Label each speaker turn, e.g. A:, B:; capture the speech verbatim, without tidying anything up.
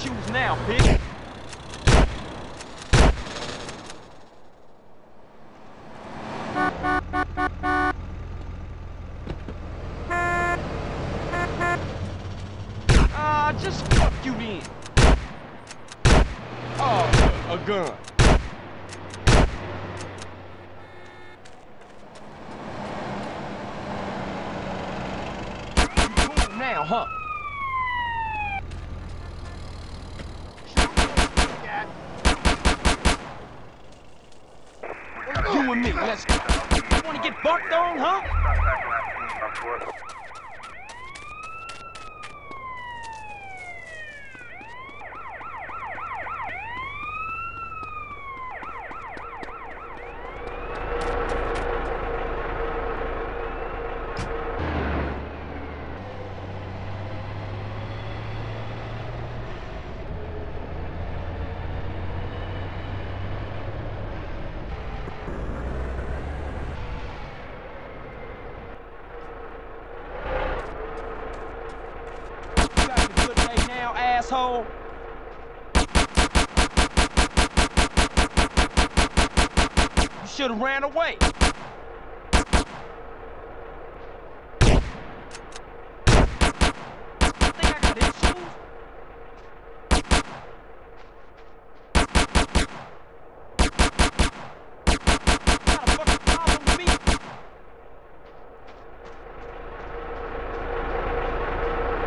A: confused now, pig. Ah, uh, just fuck you then. Oh, a gun. You cool now, huh? You and me, let's go. You wanna get bucked on, huh? Asshole. You should have ran away. I think I got hit.